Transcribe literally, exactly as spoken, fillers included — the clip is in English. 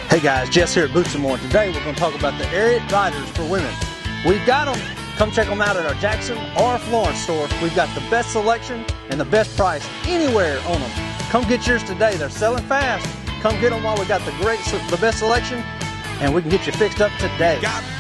Hey guys, Jess here at Boots and More. Today we're going to talk about the Ariat Riders for women. We've got them. Come check them out at our Jackson or Florence store. We've got the best selection and the best price anywhere on them. Come get yours today. They're selling fast. Come get them while we got the great, the best selection, and we can get you fixed up today. Got